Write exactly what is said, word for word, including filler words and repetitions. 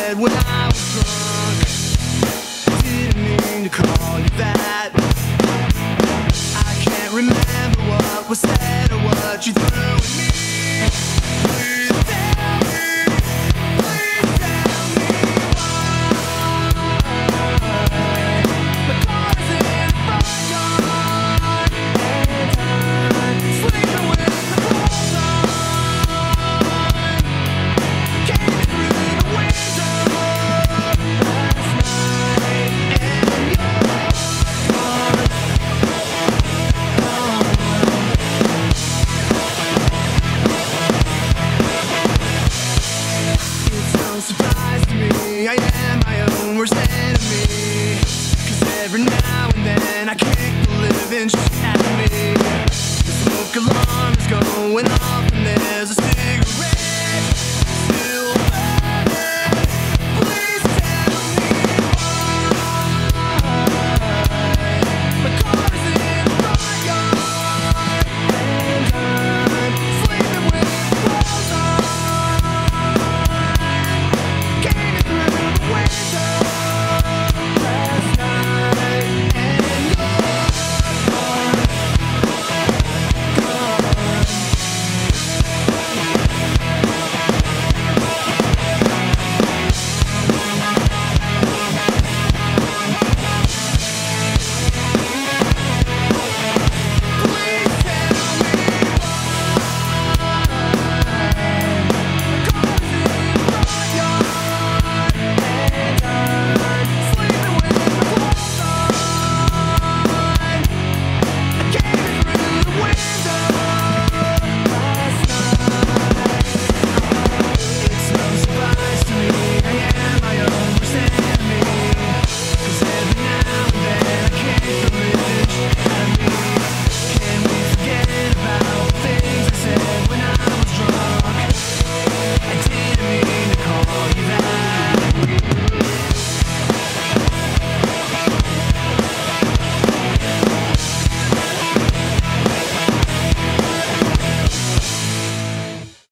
said when I was drunk. Didn't mean to call you that. I can't remember what was said or what you threw at me. Please tell me, please tell me why. My car's in front yard, sleeping with the clothes on. Came in through the window last night, and you're gone. It's no surprise to me, I am my own worst enemy. Cause every now and then I kick the living shit out of me. The smoke alarm is going off.